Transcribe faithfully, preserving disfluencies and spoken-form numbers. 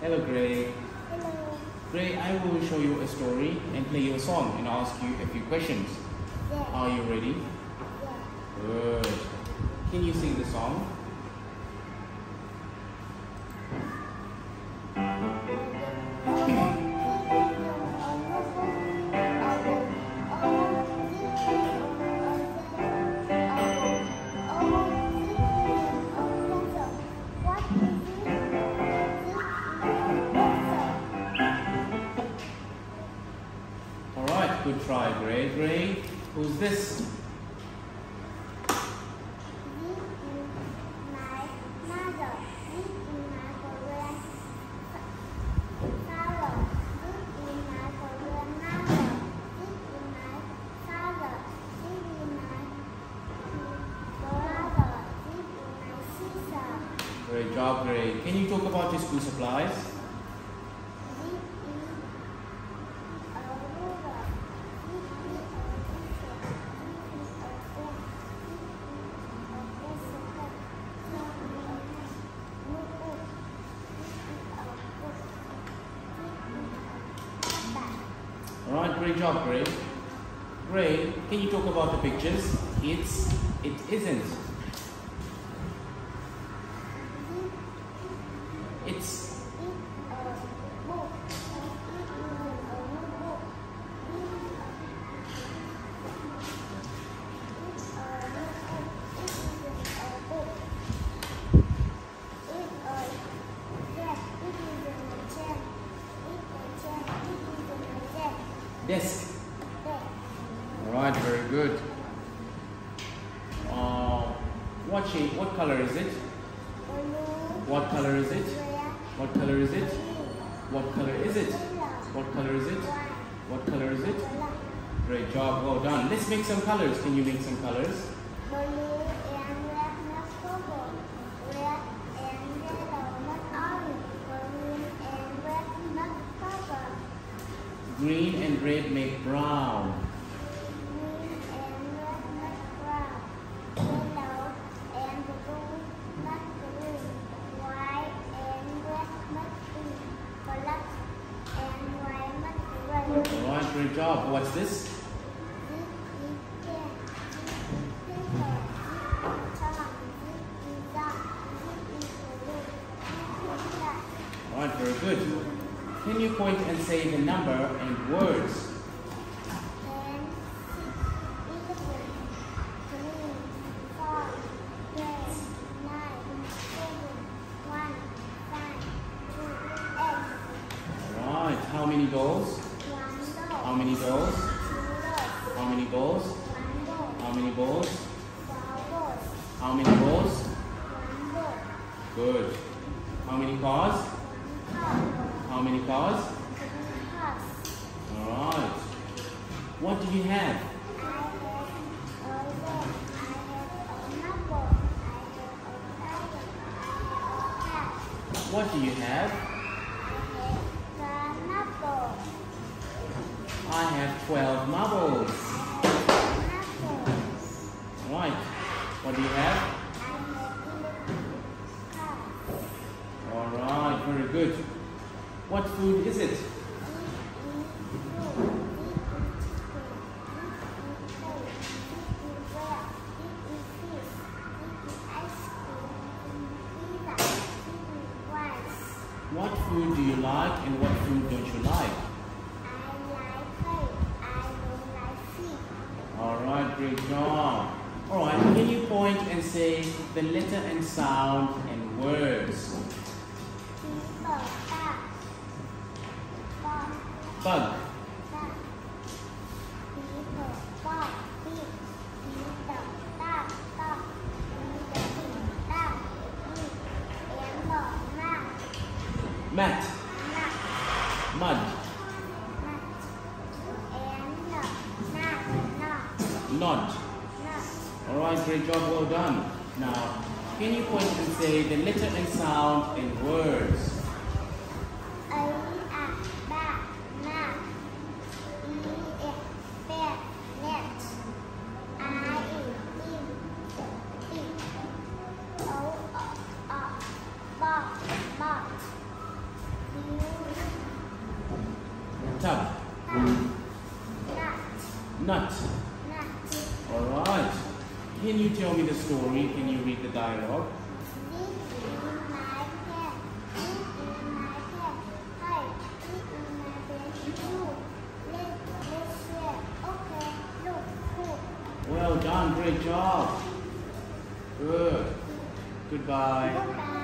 Hello, Gray. Hello. Gray, I will show you a story and play you a song and ask you a few questions. Yeah. Are you ready? Yeah. Good. Can you sing the song? Alright, good try, Gray. Gray, who's this? Great job, Gray. Can you talk about your school supplies? Alright, great job, Gray. Gray, can you talk about the pictures? It's, it isn't. It's, desk. Alright, very good. Uh, what shape, what color is it? What color is it? What color is it? What color is it? What color is it? What color is it? Great job, well done. Let's make some colors. Can you make some colors? Green and red make brown. Alright, great job. What's this? Alright, very good. Can you point and say the number and words? Alright, how many dolls? How many dolls? How many balls? How many balls? How many balls? Good. How many cars? How many cars? Alright. What do you have? What do you have? I have twelve marbles. Right. What do you have? Alright, very good. What food is it? What food do you like and what food don't you like? Alright, great job. Alright, can you point and say the letter and sound and words? Bug. Mat. Mud. Nod. Alright, great job, well done. Now, can you point and say the letter and sound and words? tub. Nut. Alright. Can you tell me the story? Can you read the dialogue? Well done, great job. Good. Goodbye.